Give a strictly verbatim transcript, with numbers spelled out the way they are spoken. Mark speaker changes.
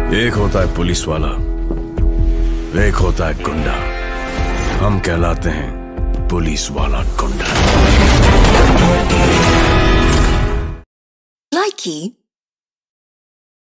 Speaker 1: एक होता है पुलिस वाला, एक होता है गुंडा। हम कहलाते हैं पुलिस वाला गुंडा।
Speaker 2: Likey